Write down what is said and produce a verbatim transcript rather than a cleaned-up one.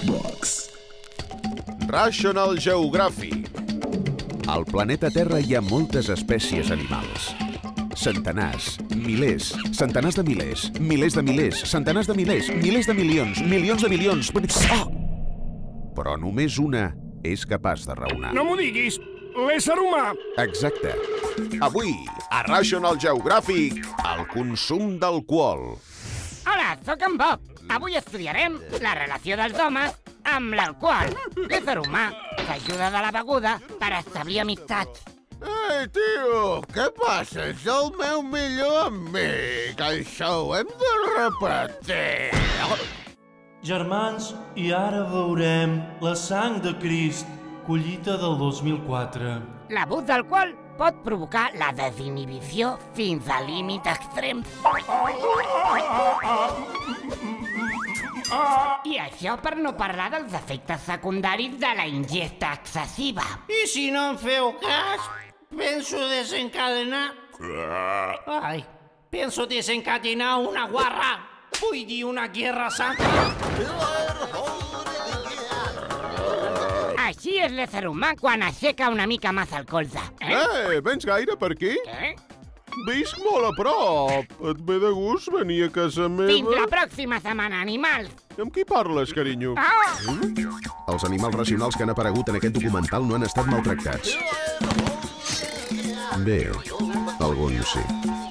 Box. National Geographic. Al planeta Terra hi ha moltes espècies animals. Centenars, milers, centenars de milers, milers de milers, centenars de milers, milers de milions, milions de milions... Oh! Però només una és capaç de raonar. No m'ho diguis! L'ésser humà! Exacte. Avui, a National Geographic, el consum d'alcohol. Hola, sóc en Bob. Avui estudiarem la relació dels homes amb l'alcohol. L'ésser humà s'ajuda de la beguda per establir amistats. Ei, tio, què passa? Ets el meu millor amic. Això ho hem de repetir. Germans, i ara veurem la sang de Crist, collita del dos mil quatre. L'abús d'alcohol pot provocar la desinhibició fins a límits extrems. I això per no parlar dels efectes secundaris de la ingesta excessiva. I si no em feu cas, penso desencadenar... Ai, penso desencadenar una guerra. Vull dir una guerra santa. Així és l'ésser humà quan aixeca una mica massa el colze. Eh? Eh, vens gaire per aquí? Què? Visc molt a prop. Et ve de gust venir a casa meva? Fins la pròxima setmana, animals! Amb qui parles, carinyo? Oh! Els animals racionals que han aparegut en aquest documental no han estat maltractats. Bé, alguns sí.